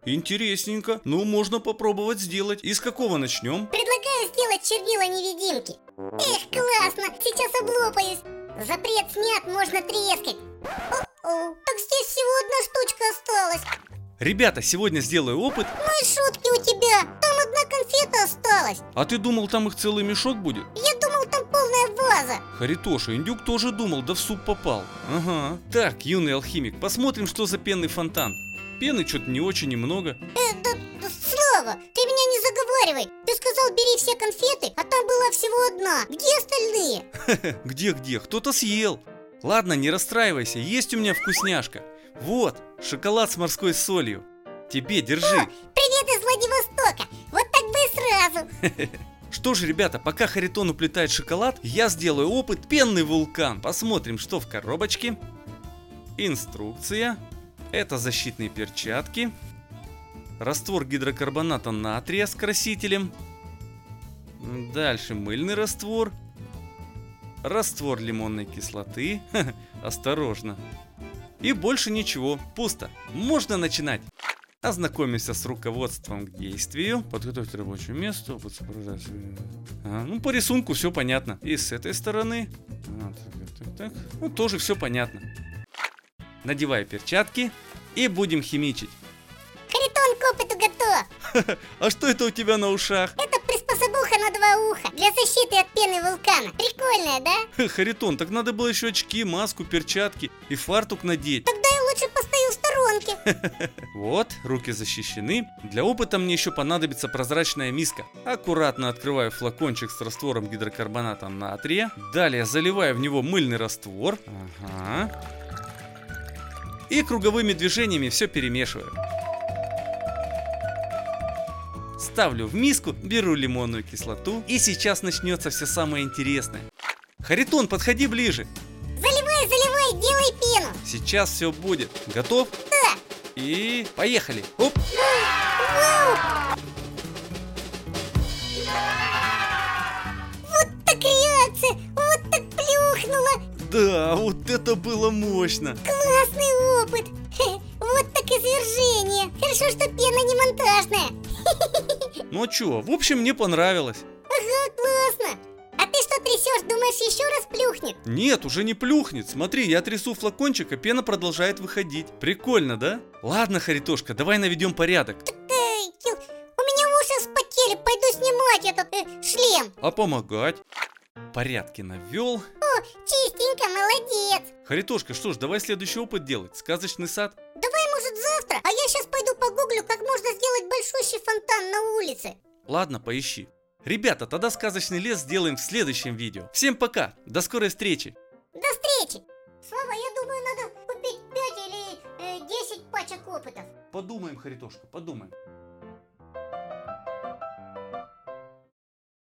Интересненько. Ну, можно попробовать сделать. И с какого начнем? Предлагаю сделать чернила-невидимки. Эх, классно, сейчас облопаюсь. Запрет снят, можно трескать. О-о, так здесь всего одна штучка осталась. Ребята, сегодня сделаю опыт. Ну и шутки у тебя, там одна конфета осталась. А ты думал, там их целый мешок будет? Я думал, там полная ваза. Харитоша, индюк тоже думал, да в суп попал. Ага. Так, юный алхимик, посмотрим, что за пенный фонтан. Пены что-то не очень и много. Да, Слава, ты меня не заговаривай. Ты сказал, бери все конфеты, а там была всего одна. Где остальные? Где? Кто-то съел. Ладно, не расстраивайся, есть у меня вкусняшка. Вот, шоколад с морской солью. Тебе, держи. Привет из Владивостока. Вот так бы и сразу. Что ж, ребята, пока Харитон уплетает шоколад, я сделаю опыт пенный вулкан. Посмотрим, что в коробочке. Инструкция. Это защитные перчатки. Раствор гидрокарбоната натрия с красителем. Дальше мыльный раствор. Раствор лимонной кислоты. Осторожно. И больше ничего, пусто. Можно начинать. Ознакомимся с руководством к действию. Подготовьте рабочее место. Ну, по рисунку все понятно. И с этой стороны. Так. Ну, тоже все понятно. Надеваю перчатки и будем химичить. Харитон к опыту готов. А что это у тебя на ушах? Это приспособуха на 2 уха для защиты от пены вулкана. Прикольная, да? Харитон, так надо было еще очки, маску, перчатки и фартук надеть. Тогда я лучше постою в сторонке. Вот, руки защищены. Для опыта мне еще понадобится прозрачная миска. Аккуратно открываю флакончик с раствором гидрокарбоната натрия. Далее заливаю в него мыльный раствор. Ага. И круговыми движениями все перемешиваю. Ставлю в миску, беру лимонную кислоту. И сейчас начнется все самое интересное. Харитон, подходи ближе. Заливай, делай пену. Сейчас все будет. Готов? Да. И поехали. Оп. Вот так реакция, вот так плюхнула. Да, вот это было мощно. Классный опыт. Вот так извержение. Хорошо, что пена не монтажная. Ну чё, в общем, мне понравилось. Ага, классно. А ты что трясешь, думаешь, еще раз плюхнет? Нет, уже не плюхнет. Смотри, я трясу флакончик, а пена продолжает выходить. Прикольно, да? Ладно, Харитошка, давай наведем порядок. У меня уши вспотели, пойду снимать этот шлем. А помогать? Порядки навел. О, чистенько, молодец. Харитошка, что ж, давай следующий опыт делать. Сказочный сад. Давай, может, завтра? А я сейчас пойду погуглю, как можно сделать большущий фонтан на улице. Ладно, поищи. Ребята, тогда сказочный лес сделаем в следующем видео. Всем пока, до скорой встречи. До встречи. Слава, я думаю, надо купить 5 или 10 пачек опытов. Подумаем, Харитошка, подумаем.